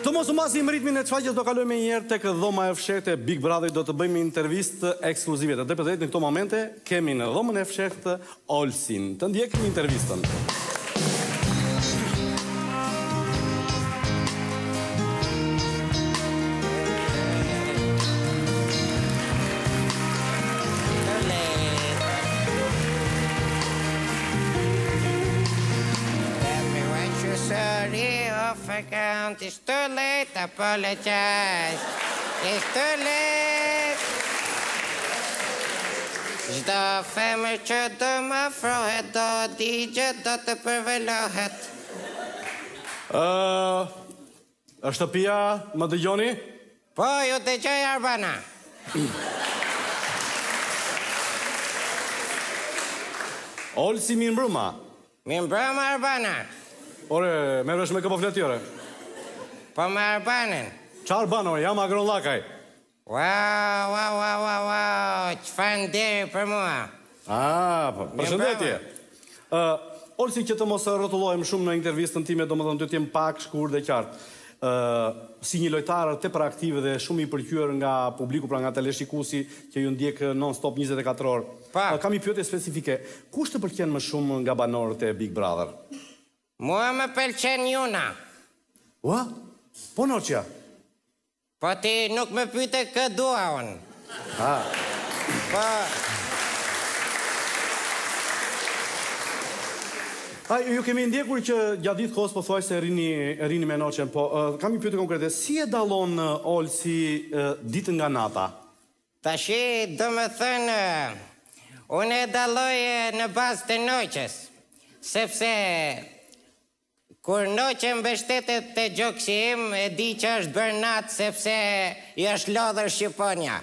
Të mos u masim ritmin e çfarë do kalojmë një herë tek dhoma e fshehtë e Big Brother, do të bëjmë intervistë ekskluzive. Të drejtë në këto momente kemi në dhomën e fshehtë Olsin. Të ndjekim intervistën. It's too late, apologize. It's too late. Çdo femër që do më afrohet, do digjet, do të përvelohet. Është shtëpia, më dëgjoni? Po, ju dëgjoj Arbana. Olsi, mirë mbrëma. Mirë mbrëma Arbana. Ore, merresh me këpo fletjore? Po me Arbanin. Qa Arban, ore, jam Agron Lakaj. Wow, çfarë nderi për mua. Po, përshëndetje. Olsi, që të mos rrotullojmë shumë në intervistën time, do më thënë të t'jem pak shkurt dhe qartë. Si një lojtarë tepër aktive dhe shumë i përqyer nga publiku, pra nga teleshikuesi që ju ndjek non-stop 24 orë. Kam një pyetje specifike. Kush të pëlqen më shumë nga banorët e Big Brother? Mua më pëlqen Juna. Ua? Po noqja? Po ti nuk me pyte kë dua unë. Po... Ju kemi ndjekur që gjatë ditë kohës po thuaj se rini me noqen, po kam një pyetje konkrete. Si e dallon Olsi ditën nga nata? Tashi, do më thënë, unë e dalloj në bazë të noqes, sepse kur noqe mbështetet të gjoksi im, e di që është bërë natë sepse i është lodhër Shqiponia.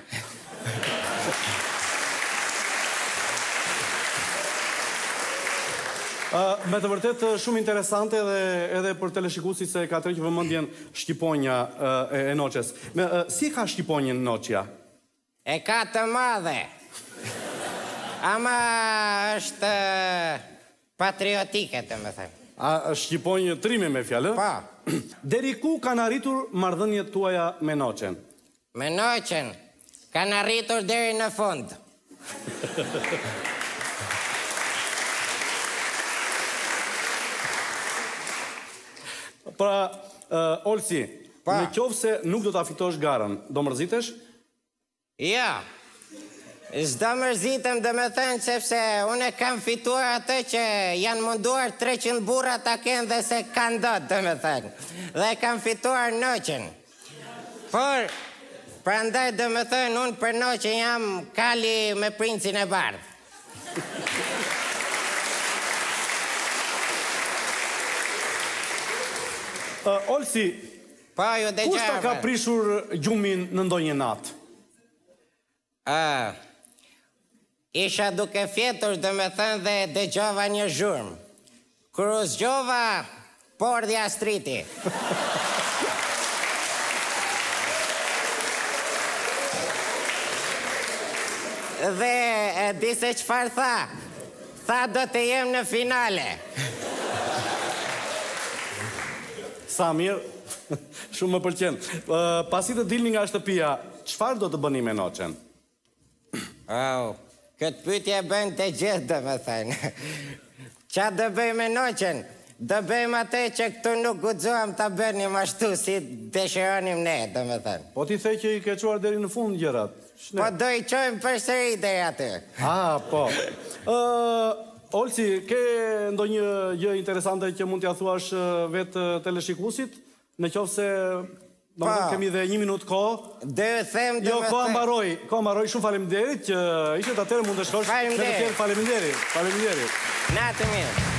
Me të vërtet shumë interesante edhe për teleshikuesit se ka tërhequr vëmendjen Shqiponia e noqes. Si ka Shqiponjen noqja? E ka të madhe. Ama është patriotike, të më thënë. Shqiponjë trime me fjallë? Po. Deri ku kanë arritur marrëdhëniet tuaja me noqen? Me noqen, kanë arritur deri në fund. Pra, Olsi, në qovë se nuk do të afitosh garën, do mërzitesh? Ja. S'do mërzitem dhe me thënë sepse unë kam fituar atë që janë munduar 300 burra ta kenë dhe se kanë dot, dhe me thënë. Dhe kam fituar noqen. Por, prandaj dhe me thënë, unë për noqen jam kali me princin e bardh. Olsi, kushta ka prishur gjumin në ndonjë natë? Isha duke fjetur dhe me thënë dhe dëgjova një zhurmë. Kur u zgjova, Pordhja Striti. Dhe di se çfarë tha? Tha do të jem në finale. Sa mirë, shumë më pëlqen. Pasi të dilni nga shtëpia, çfarë do të bëni me noqen? Këtë pyetje bëjnë të gjithë, dhe me thënë. Qa dë bëjmë me noqen? Dë bëjmë atë që këtu nuk guxohem të bënim ashtu si dëshironim ne, dhe me thënë. Po ti the që i ke quar deri në fund gjërat. Po do i qojmë përsëri deri aty. Po. Olsi, ke ndonjë gjë interesante që mund t'ja thuash vetë teleshikuesit? Në qoftë se kemi dhe 1 minutë kohë. Jo, kohë mbaroj, shumë faleminderit që ishte atëherë mund të shkosh. Faleminderit. Faleminderit. Natë mirë.